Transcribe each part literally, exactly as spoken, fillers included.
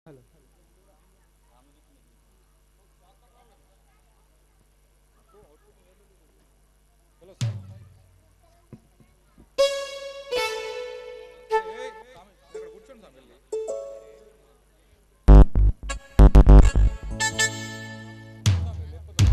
Hello. चलो side side ఏ అక్కడ కూర్చోండి సార్ వెళ్ళి లేకపోతే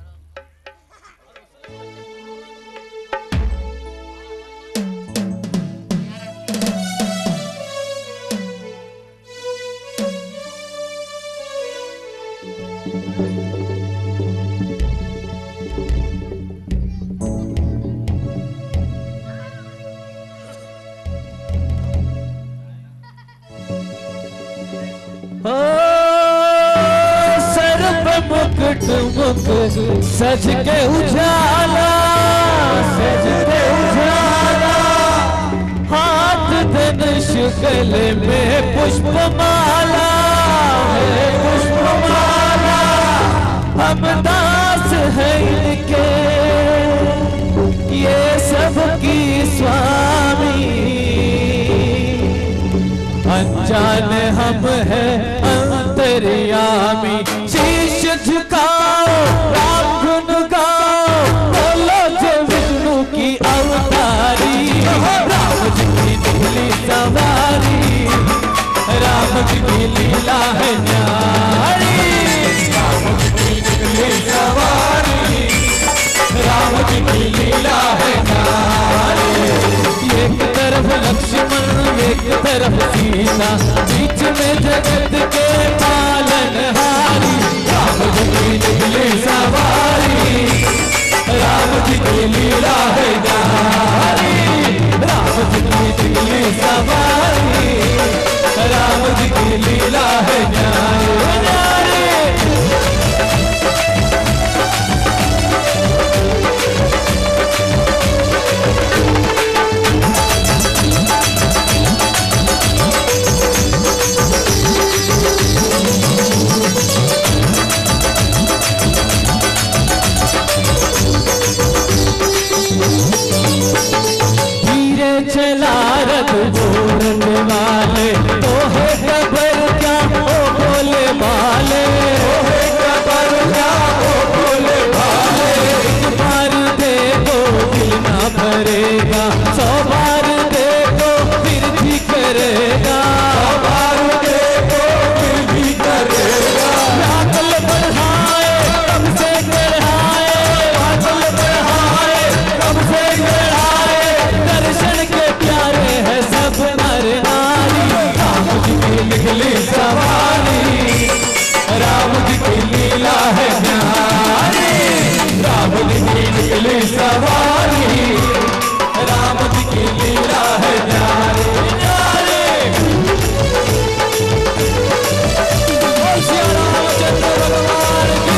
ओ सर पे मुकुट मुकुट सज के उजाला सज के उजाला हाथ धनुष गले में पुष्पमाला में पुष्पमाला हम दास है इनके ये सबकी स्वामी अनजान हम है अंतर्यामी शीश झुकाओ राम गुन गाओ बोलो जय विष्णु की अवतारी राम जी की निकली सवारी राम जी की लीला है न्यारी राम जी की निकली सवारी राम जी की लीला है न्यारी एक तरफ लक्ष्मण एक तरफ सीता बीच में जगत के पालनहारी राम जी की निकली सवारी राम जी की लीला है न्यारी राम जी की निकली सवारी राम जी की लीला है न्यारी चला रथ जोड़ने वाले तो है खबर क्या ओ बोले भाले तो है खबर क्या ओ बोले भाले एक बार देखो दिल ना भरेगा सौ बार देखो फिर भी करेगा सौ बार देखो फिर भी करेगा आंचल बढ़ाए कब से बढ़ाए आंचल बढ़ाए कब से बढ़ाए दर्शन के प्यारे है सब नर नारी राम जी की निकली सवारी राम जी की लीला है न्यारी राम जी की निकली सवारी राम जी की लीला है न्यारी श्री रामचंद्र भगवान की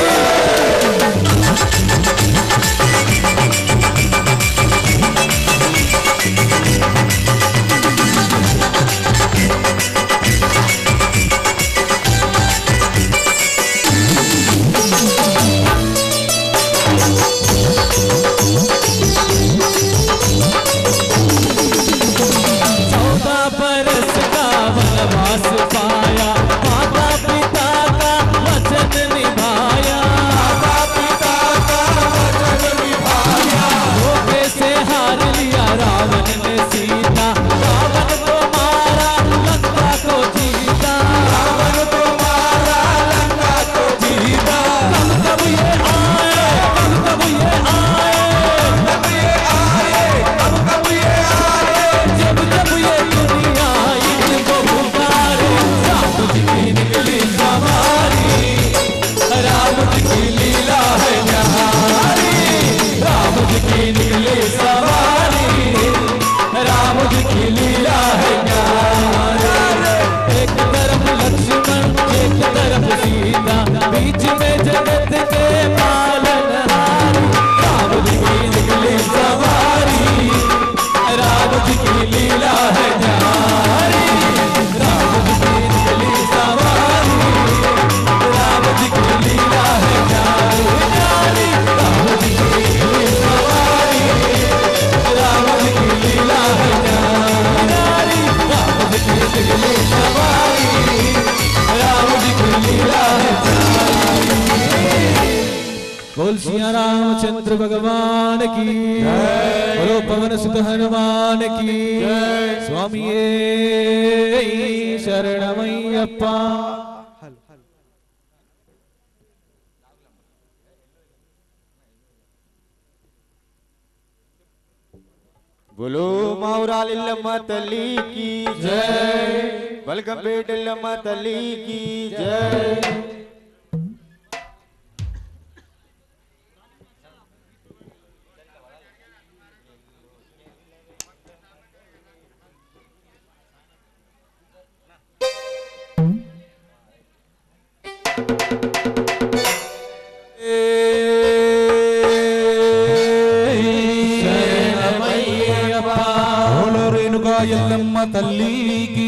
चौदह बरस का वनवास पाया माता पिता का वचन निभाया माता पिता का वचन निभाया धोखे से हार लिया रावण ने सीता रावण को मारा लंका को जीता रावण को मारा लंका को जीता कब कब ये आए कब कब ये आए कब ये आए कब कब ये आए जब जब ये दुनिया इनको पुकारे राम जी की निकली सवारी राम जी की लीला है न्यारी राम जी की निकली सवारी राम जी की लीला है न्यारी एक तरफ लक्ष्मण एक तरफ सीता बीच में जगत के पालनहारी राम जी की निकली सवारी राम जी की लीला है न्यारी राम जी की निकली सवारी राम जी की लीला है न्यारी राम जी की निकली सवारी राम जी की लीला है न्यारी राम जी की निकली सवारी बोल सिया रामचंद्र भगवान की बोलो पवन सुत हनुमान की स्वामी शरणमय्यप्पा। बोलो माउरालिल्लम्मा तल्ली की जय, बलगंपेटिल्लम्मा तल्ली की जय। ఎల్లమ్మ తల్లికి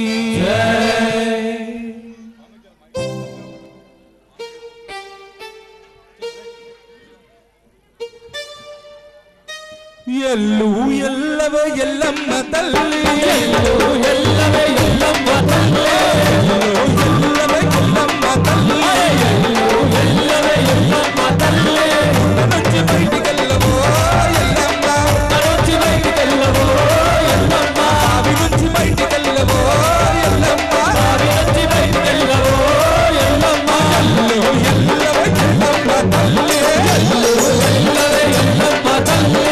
ఎల్లు ఎల్లవ ఎల్లమ్మ తల్లి ఎల్లు ఎల్లవ ఎల్లమ్మ తల్లి ఎల్లవ ఎల్లమ్మ తల్లి ఎల్లు ఎల్లవ ఎల్లమ్మ తల్లి నుంచి బయటికెళ్ళవో ఎల్లమ్మ నుంచి బయటికెళ్ళవో ఎల్లమ్మ ఆవి నుంచి బయటికెళ్ళవో ఎల్లమ్మ ఆవి నుంచి బయటికెళ్ళవో ఎల్లమ్మ ఎల్లు ఎల్లవ ఎల్లమ్మ తల్లి ఎల్లు ఎల్లవ ఎల్లమ్మ తల్లి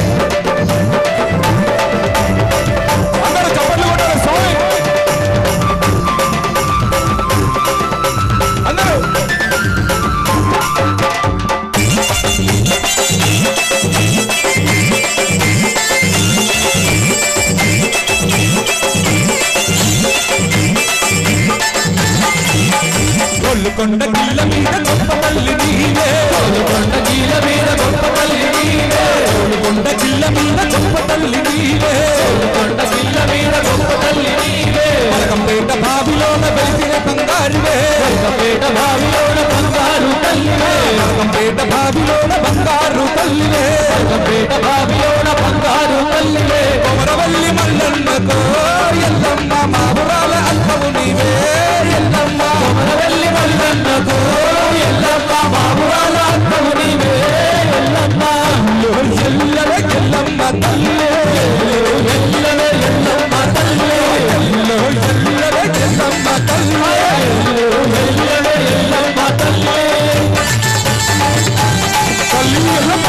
కొండ గిల్ల మీద గొప్ప తల్లి నీవే కొండ గిల్ల మీద గొప్ప తల్లి నీవే కొండ గిల్ల మీద గొప్ప తల్లి నీవే కొండ గిల్ల మీద గొప్ప తల్లి నీవే మలకంపేట బావిలోన వెలిసిన బంగారువే మలకంపేట బావిలోన బంగారు తల్లివే మలకంపేట బావిలోన బంగారు తల్లివే మలకంపేట బావిలోన బంగారు తల్లివే కొమరవల్లి మల్లన్నతో ఎల్లమ్మ మావురాల అల్లవు నీవే ఎల్లమ్మ కొమరవల్లి మల్లన్నతో ఎల్లమ్మ మావురాల అల్లవు నీవే ఎల్లమ్మ ఎల్లవ ఎల్లమ్మ తల్లి ఎల్లవ ఎల్లమ్మ తల్లి ఎల్లవ ఎల్లమ్మ తల్లి ఎల్లవ ఎల్లమ్మ తల్లి తల్లి ఎల్లమ్మ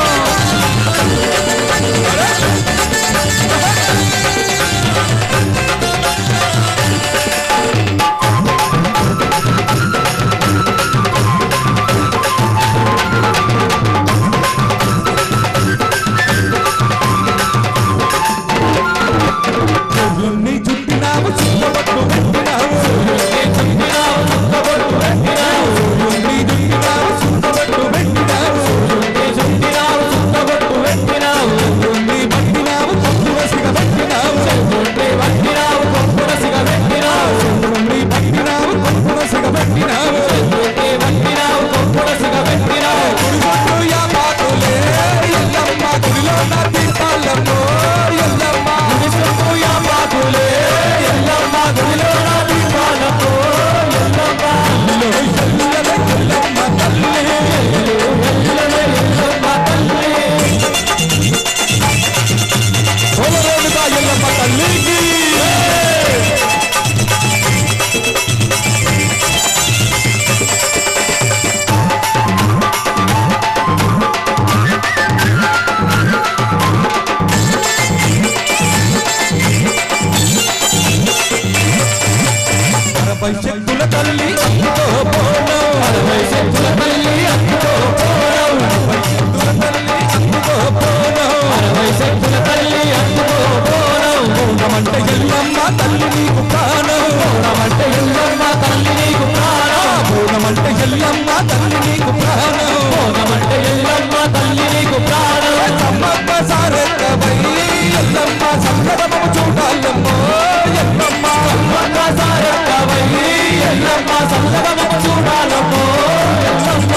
శక్తుల తల్లి అందుకో పోను అరవై శక్తుల తల్లి అందుకో పోను శక్తుల తల్లి అందుకో పోను అరవై శక్తుల తల్లి అందుకో పోను పూర్ణమంటే ఎల్లమ్మ తల్లి నీకు ప్రాణం పూర్ణమంటే ఎల్లమ్మ తల్లి నీకు ప్రాణం పూర్ణమంటే ఎల్లమ్మ తల్లి నీకు ప్రాణం పూర్ణమంటే ఎల్లమ్మ తల్లి నీకు ప్రాణం సమ్మక్క సారక్కవై ఎల్లమ్మ సంగమము చూడాలమ్మో ఎల్లమ్మ సమ్మక్క సారక్కవై ఎల్లమ్మ సంగమము చూడాలమ్మో ఎల్లమ్మ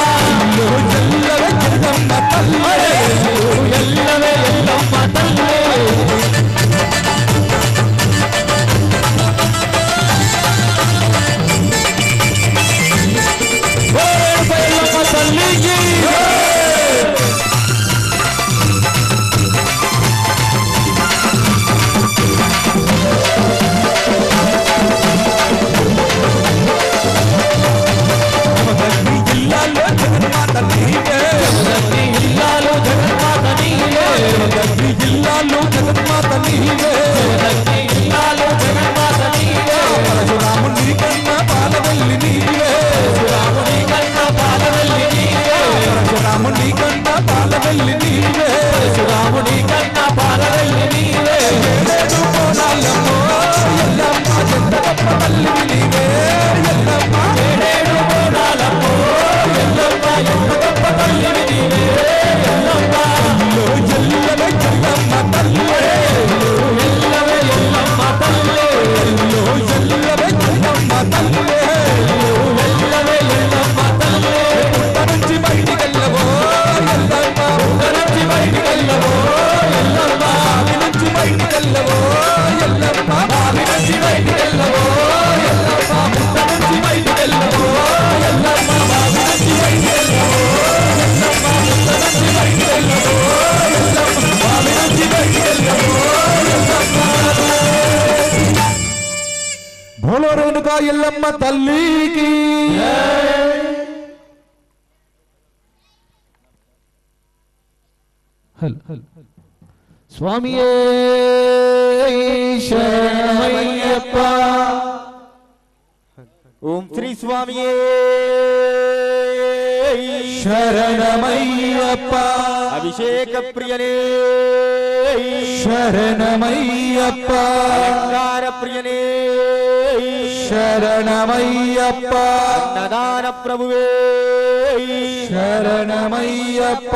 ఎల్లవ ఎల్లమ్మ తల్లి ఎల్లవ ఎల్లమ్మ తల్లి ఎల్లమ్మ ఎల్లమ్మ తల్లికి స్వామియే శరణమయ్యప్ప ఓం శ్రీ స్వామియే శరణమయ్యప్ప అభిషేక ప్రియనే శరణమయ్యప్ప అలంకార ప్రియనే శరణమయ్యప్ప అన్నదాన ప్రభువే శరణమయ్యప్ప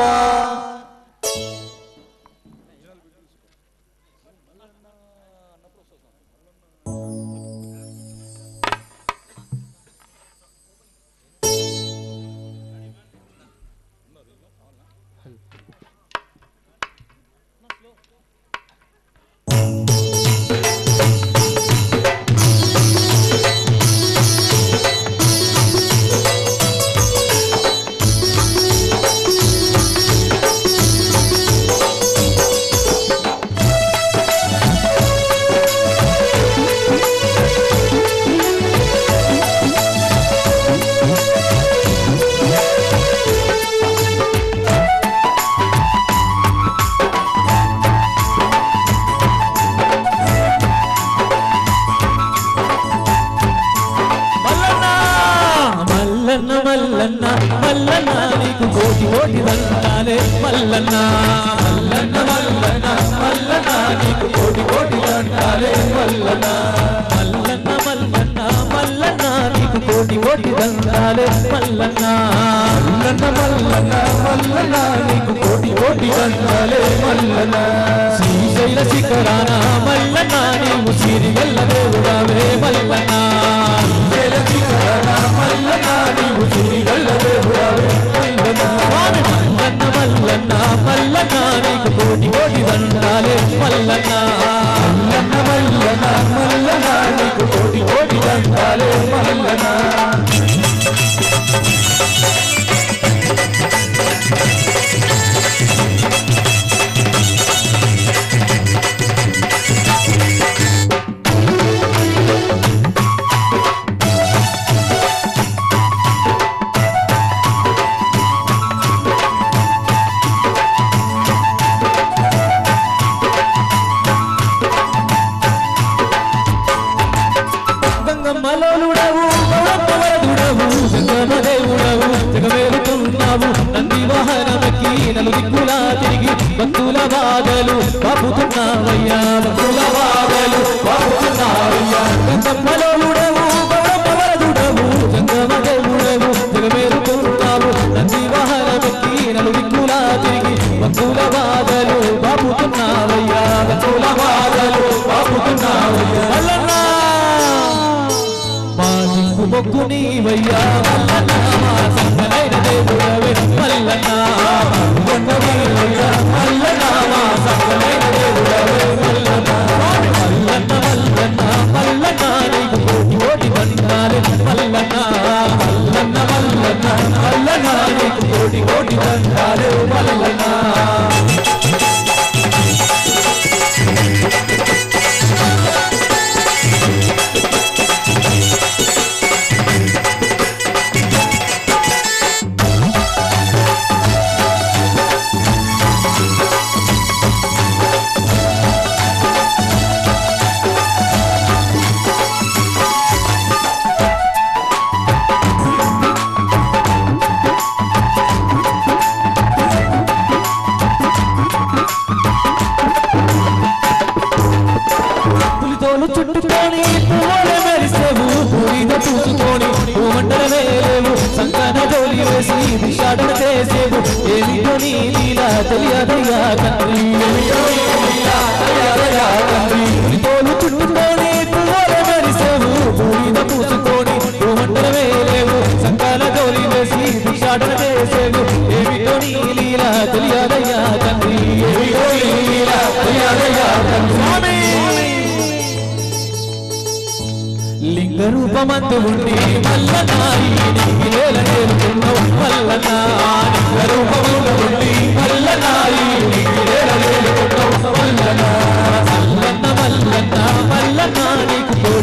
మల్లన్న మల్లన్న నీకు కోటి కోటి దండాలే మల్లన్న మల్లన్న మల్లన్న మల్లన్న నీకు కోటి కోటి దండాలే మల్లన్న మల్లన్న మల్లన్న మల్లన్న నీకు కోటి కోటి దండాలే మల్లన్న మల్లన్న మల్లన్న మల్లన్న నీకు కోటి కోటి దండాలే మల్లన్న శ్రీశైల శిఖరాన మల్లన్న నీవు సిరిగల్ల దేవుడావే మల్లన్న శ్రీశైల శిఖరాన మల్లన్న నీవు సిరిగల్ల దేవుడావే మల్లన్న మల్లన్న మల్లన్న మల్లన్న నీకు కోటి కోటి దండాలే మల్లన్న మల్లన్న మల్లన్న మల్లన్న నీకు కోటి కోటి దండాలే మల్లన్న మలోలుడవు గౌరవదుడవు సంగమదేవుడవు జగమేలుతున్నావు నంది వాహనమెక్కి నలు దిక్కులా తిరిగి భక్తుల బాధలు పాపుతున్నావయ్యా భక్తుల బాధలు పాపుతున్నావయ్యా మలోలుడవు గౌరవదుడవు సంగమదేవుడవు జగమేలుతున్నావు నంది వాహనమెక్కి నలు దిక్కులా తిరిగి భక్తుల బాధలు పాపుతున్నావయ్యా భక్తుల బాధలు పాపుతున్నావయ్యా మొక్కు నీవయ్యా మల్లన్న మా సంగనైన దేవుడవే మల్లన్న మల్లన్న మా సంగనైన దేవుడవే మల్లన్న మల్లన్న మల్లన్న మల్లన్న నీకు కోటి కోటి దండాలే మల్లన్న మల్లన్న మల్లన్న మల్లన్న నీకు కోటి కోటి దండాలే మల్లన్న చుట్టుకొని పువ్వులు మెరిసేవు పూరిన చూసుకొని పూమంటల వేలేవు సంకన జోలి వేసి విషాదన చేసేవు ఏమిటో నీ లీలా తెలియదయ్యా తండ్రి తోలు చుట్టుకొని పువ్వులు మెరిసేవు పూరిన చూసుకొని పూమంటల వేలేవు సంకన జోలి వేసి విషాదన చేసేవు ఏమిటో నీ లీలా తెలియదయ్యా తండ్రి ఏమిటో నీ లీలా తెలియదయ్యా తండ్రి లింగ రూపమందు ఉండి మల్లనాయి నీవేల నేర్చుకున్నావు మల్లన్న లింగ రూపమందు ఉండి మల్లనాయి నీవేల నేర్చుకున్నావు మల్లన్న మల్లన్న మల్లన్న మల్లన్న నీకు